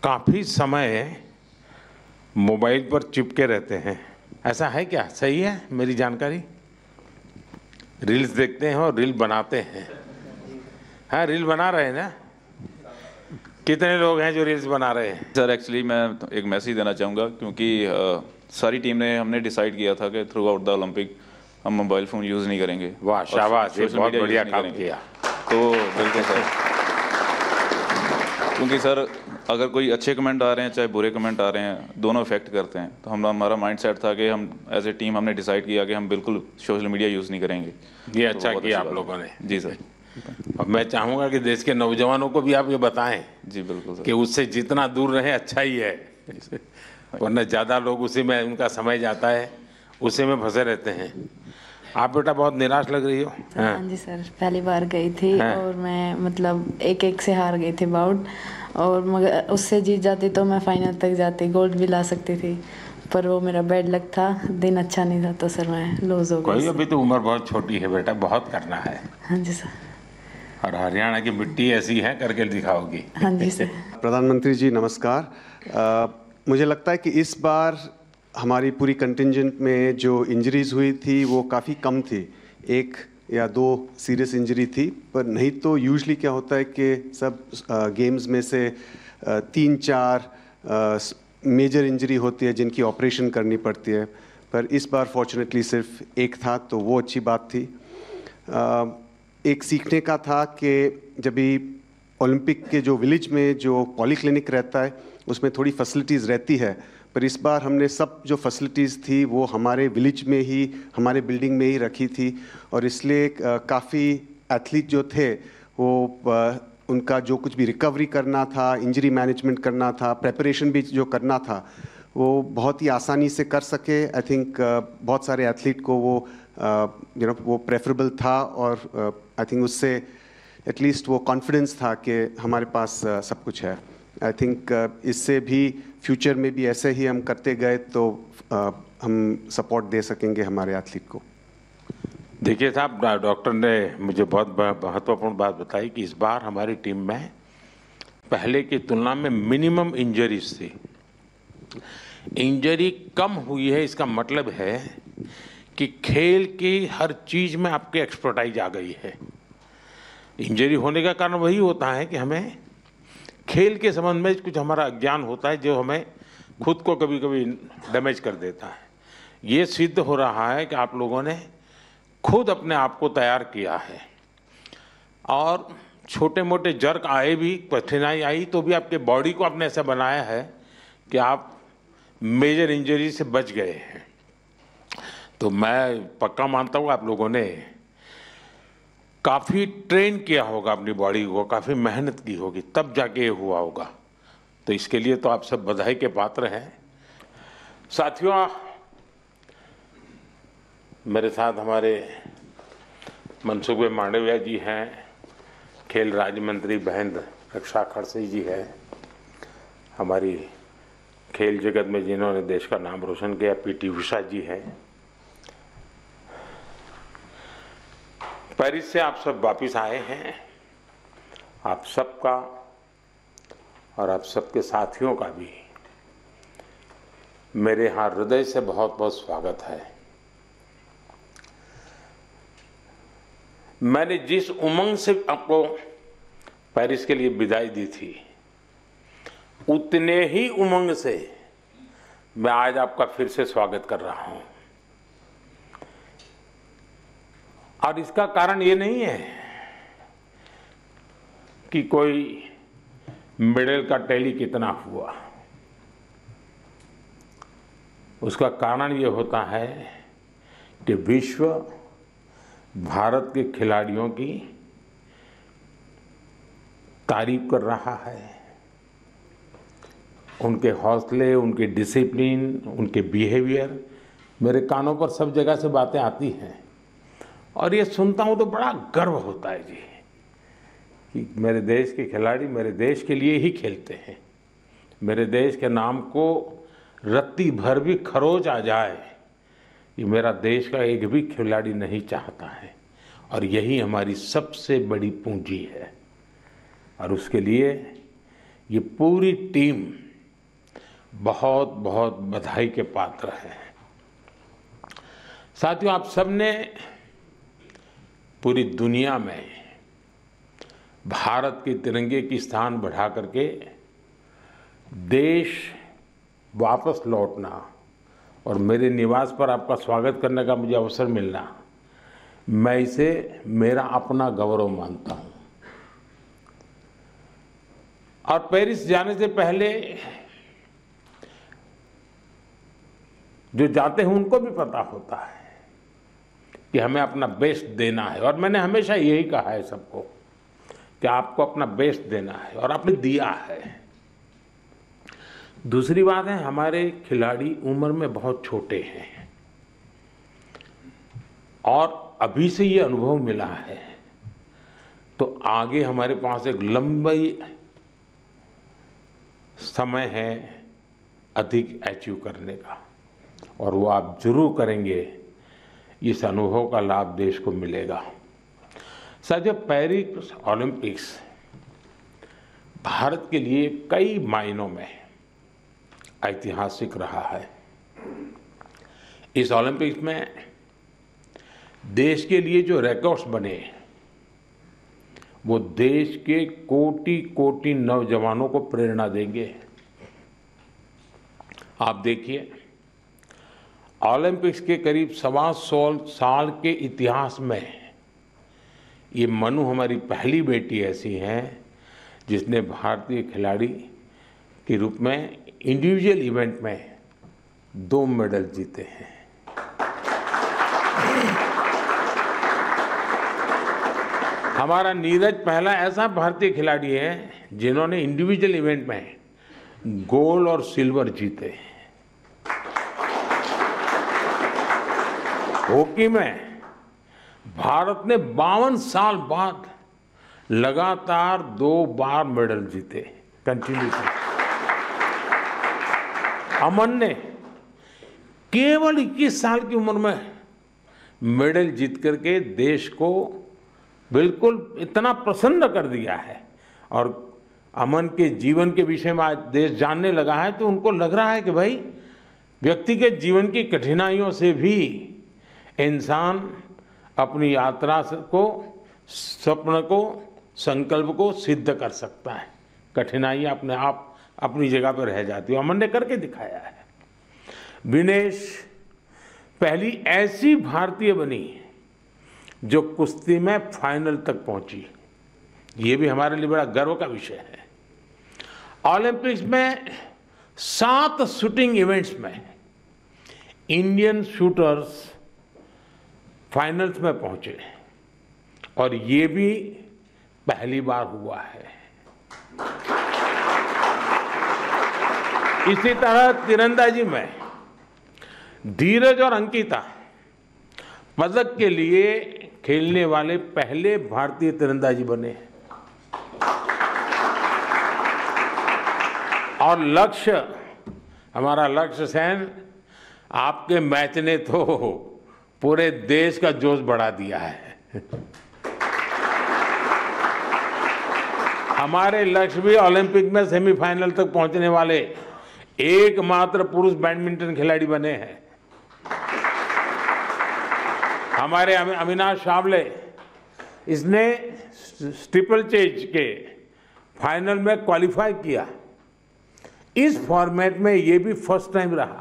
काफ़ी समय मोबाइल पर चिपके रहते हैं, ऐसा है क्या? सही है मेरी जानकारी? रील्स देखते हैं और रील बनाते हैं। हाँ, रील बना रहे हैं ना? कितने लोग हैं जो रील्स बना रहे हैं? सर एक्चुअली मैं एक मैसेज देना चाहूँगा, क्योंकि सारी टीम ने हमने डिसाइड किया था कि थ्रू आउट द ओलंपिक हम मोबाइल फ़ोन यूज़ नहीं करेंगे। वाह, शाबाश, ये बहुत बढ़िया काम किया। तो बिल्कुल सर, क्योंकि सर अगर कोई अच्छे कमेंट आ रहे हैं चाहे बुरे कमेंट आ रहे हैं, दोनों इफेक्ट करते हैं। तो हमारा माइंड सेट था कि हम एज ए टीम हमने डिसाइड किया कि हम बिल्कुल सोशल मीडिया यूज़ नहीं करेंगे। ये अच्छा किया आप लोगों ने। जी सर। अब मैं चाहूँगा कि देश के नौजवानों को भी आप ये बताएं जी बिल्कुल सर, कि उससे जितना दूर रहे अच्छा ही है, वरना ज़्यादा लोग उसी में उनका समय जाता है, उसी में फंसे रहते हैं। आप बेटा बहुत निराश लग रही हो। हाँ जी सर, पहली बार गई थी और मैं मतलब एक से हार गई थी बाउट, और मगर उससे जीत जाती तो मैं फाइनल तक जाती, गोल्ड भी ला सकती थी, पर वो मेरा बैड लक था, दिन अच्छा नहीं था तो सर मैं लूज हो गई। कोई, अभी तो उम्र बहुत छोटी है बेटा, बहुत करना है। हाँ जी सर। और हरियाणा की मिट्टी ऐसी है, करके दिखाओगी। हाँ जी सर। प्रधानमंत्री जी नमस्कार। मुझे लगता है कि इस बार हमारी पूरी कंटिंजेंट में जो इंजरीज़ हुई थी वो काफ़ी कम थी, 1 या 2 सीरियस इंजरी थी, पर नहीं तो यूजुअली क्या होता है कि सब गेम्स में से 3-4 मेजर इंजरी होती है जिनकी ऑपरेशन करनी पड़ती है, पर इस बार फॉर्चुनेटली सिर्फ 1 था, तो वो अच्छी बात थी। एक सीखने का था कि जब भी ओलंपिक के जो विलेज में जो पॉलीक्लिनिक रहता है उसमें थोड़ी फैसिलिटीज़ रहती है, पर इस बार हमने सब जो फैसिलिटीज़ थी वो हमारे विलेज में ही, हमारे बिल्डिंग में ही रखी थी, और इसलिए काफ़ी एथलीट जो थे वो उनका जो कुछ भी रिकवरी करना था, इंजरी मैनेजमेंट करना था, प्रेपरेशन भी जो करना था, वो बहुत ही आसानी से कर सके। आई थिंक बहुत सारे एथलीट को वो वो प्रेफरेबल था, और आई थिंक उससे एटलीस्ट वो कॉन्फिडेंस था कि हमारे पास सब कुछ है। आई थिंक इससे भी फ्यूचर में भी ऐसे ही हम करते गए तो हम सपोर्ट दे सकेंगे हमारे एथलीट को। देखिए साहब, डॉक्टर ने मुझे बहुत महत्वपूर्ण बात बताई कि इस बार हमारी टीम में पहले की तुलना में मिनिमम इंजरीज थी। इंजरी कम हुई है, इसका मतलब है कि खेल की हर चीज़ में आपकी एक्सपर्टाइज आ गई है। इंजरी होने का कारण वही होता है कि हमें खेल के संबंध में कुछ हमारा अज्ञान होता है जो हमें खुद को कभी कभी डैमेज कर देता है। ये सिद्ध हो रहा है कि आप लोगों ने खुद अपने आप को तैयार किया है, और छोटे मोटे जर्क आए भी, कठिनाई आई तो भी आपके बॉडी को आपने ऐसा बनाया है कि आप मेजर इंजरी से बच गए हैं। तो मैं पक्का मानता हूँ आप लोगों ने काफ़ी ट्रेन किया होगा अपनी बॉडी को, काफ़ी मेहनत की होगी, तब जाके ये हुआ होगा। तो इसके लिए तो आप सब बधाई के पात्र हैं। साथियों, मेरे साथ हमारे मनसुख भाई मांडविया जी हैं, खेल राज्य मंत्री महेंद्र रक्षा खड़से जी हैं, हमारी खेल जगत में जिन्होंने देश का नाम रोशन किया पीटी उषा जी हैं। पेरिस से आप सब वापिस आए हैं। आप सबका और आप सबके साथियों का भी मेरे यहाँ हृदय से बहुत बहुत स्वागत है। मैंने जिस उमंग से आपको पेरिस के लिए विदाई दी थी, उतने ही उमंग से मैं आज आपका फिर से स्वागत कर रहा हूं। और इसका कारण ये नहीं है कि कोई मेडल का टैली कितना हुआ, उसका कारण ये होता है कि विश्व भारत के खिलाड़ियों की तारीफ कर रहा है। उनके हौसले, उनके डिसिप्लिन, उनके बिहेवियर, मेरे कानों पर सब जगह से बातें आती हैं, और ये सुनता हूँ तो बड़ा गर्व होता है जी कि मेरे देश के खिलाड़ी मेरे देश के लिए ही खेलते हैं। मेरे देश के नाम को रत्ती भर भी खरोच आ जाए, ये मेरा देश का एक भी खिलाड़ी नहीं चाहता है, और यही हमारी सबसे बड़ी पूंजी है। और उसके लिए ये पूरी टीम बहुत बहुत बधाई के पात्र है। साथियों, आप सबने पूरी दुनिया में भारत के तिरंगे की स्थान बढ़ा करके देश वापस लौटना और मेरे निवास पर आपका स्वागत करने का मुझे अवसर मिलना, मैं इसे मेरा अपना गौरव मानता हूं। और पेरिस जाने से पहले जो जाते हैं उनको भी पता होता है कि हमें अपना बेस्ट देना है, और मैंने हमेशा यही कहा है सबको कि आपको अपना बेस्ट देना है, और आपने दिया है। दूसरी बात है, हमारे खिलाड़ी उम्र में बहुत छोटे हैं और अभी से ये अनुभव मिला है, तो आगे हमारे पास एक लंबी समय है अधिक अचीव करने का, और वो आप जरूर करेंगे। इस अनुभव का लाभ देश को मिलेगा। साथियों, पेरिस ओलंपिक्स भारत के लिए कई मायनों में ऐतिहासिक रहा है। इस ओलंपिक्स में देश के लिए जो रिकॉर्ड्स बने वो देश के कोटि कोटि नौजवानों को प्रेरणा देंगे। आप देखिए, ओलंपिक्स के करीब 125 साल के इतिहास में ये मनु हमारी पहली बेटी ऐसी है जिसने भारतीय खिलाड़ी के रूप में इंडिविजुअल इवेंट में 2 मेडल जीते हैं। हमारा नीरज पहला ऐसा भारतीय खिलाड़ी है जिन्होंने इंडिविजुअल इवेंट में गोल्ड और सिल्वर जीते। हॉकी में भारत ने 52 साल बाद लगातार 2 बार मेडल जीते कंटिन्यूसली। अमन ने केवल 21 साल की उम्र में मेडल जीत करके देश को बिल्कुल इतना प्रसन्न कर दिया है, और अमन के जीवन के विषय में आज देश जानने लगा है, तो उनको लग रहा है कि भाई व्यक्ति के जीवन की कठिनाइयों से भी इंसान अपनी यात्रा को, स्वप्न को, संकल्प को सिद्ध कर सकता है। कठिनाइयां अपने आप अपनी जगह पर रह जाती है। अमन ने करके दिखाया है। विनेश पहली ऐसी भारतीय बनी जो कुश्ती में फाइनल तक पहुंची। ये भी हमारे लिए बड़ा गर्व का विषय है। ओलंपिक्स में 7 शूटिंग इवेंट्स में इंडियन शूटर्स फाइनल्स में पहुंचे, और ये भी पहली बार हुआ है। इसी तरह तीरंदाजी में धीरज और अंकिता पदक के लिए खेलने वाले पहले भारतीय तीरंदाजी बने हैं। और लक्ष्य, हमारा लक्ष्य सेन, आपके मैच ने तो पूरे देश का जोश बढ़ा दिया है। हमारे लक्ष्य भी ओलंपिक में सेमीफाइनल तक पहुंचने वाले एकमात्र पुरुष बैडमिंटन खिलाड़ी बने हैं। हमारे अविनाश सावले, इसने स्टीपल चेज के फाइनल में क्वालिफाई किया। इस फॉर्मेट में ये भी फर्स्ट टाइम रहा।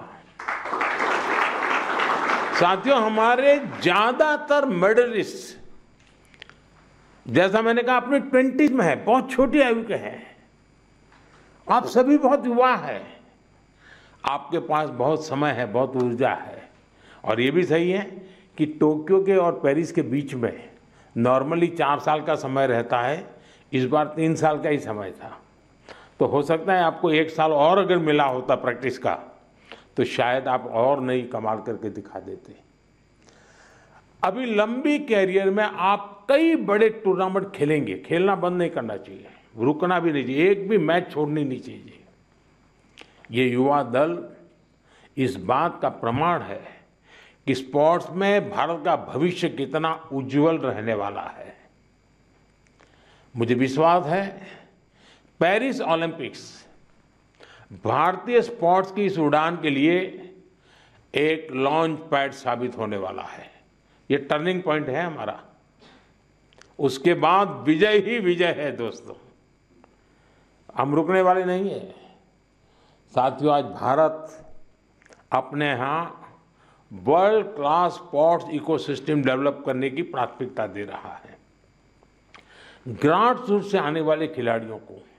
साथियों, हमारे ज्यादातर मेडलिस्ट, जैसा मैंने कहा, अपने 20s में है, बहुत छोटी आयु के हैं। आप सभी बहुत युवा हैं, आपके पास बहुत समय है, बहुत ऊर्जा है। और ये भी सही है कि टोक्यो के और पेरिस के बीच में नॉर्मली 4 साल का समय रहता है, इस बार 3 साल का ही समय था। तो हो सकता है आपको 1 साल और अगर मिला होता प्रैक्टिस का, तो शायद आप और नई कमाल करके दिखा देते। अभी लंबी कैरियर में आप कई बड़े टूर्नामेंट खेलेंगे। खेलना बंद नहीं करना चाहिए, रुकना भी नहीं चाहिए, एक भी मैच छोड़नी नहीं चाहिए। ये युवा दल इस बात का प्रमाण है कि स्पोर्ट्स में भारत का भविष्य कितना उज्जवल रहने वाला है। मुझे विश्वास है पेरिस ओलंपिक्स भारतीय स्पोर्ट्स की इस उड़ान के लिए एक लॉन्च पैड साबित होने वाला है। ये टर्निंग पॉइंट है हमारा। उसके बाद विजय ही विजय है दोस्तों, हम रुकने वाले नहीं है साथियों। आज भारत अपने यहाँ world class sports ecosystem develop करने की प्राथमिकता दे रहा है। ग्रासरूट से आने वाले खिलाड़ियों को